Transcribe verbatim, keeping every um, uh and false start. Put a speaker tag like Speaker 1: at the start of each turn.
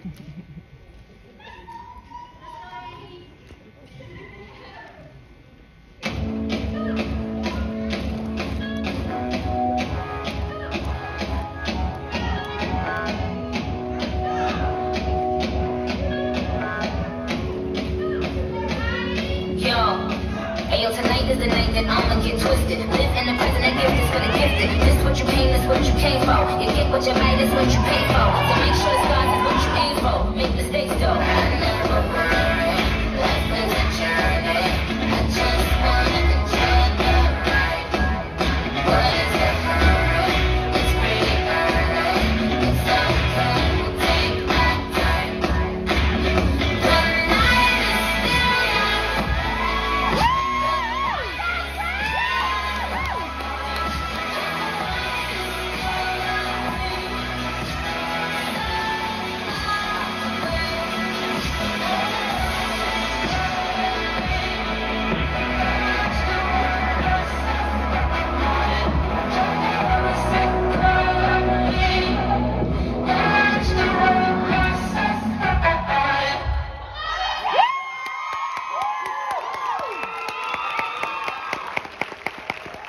Speaker 1: Tonight is the night that I'ma get twisted. Live in the present, that gift is for the gifted. This what you came, this what you came for. You get what you buy, this what you pay for.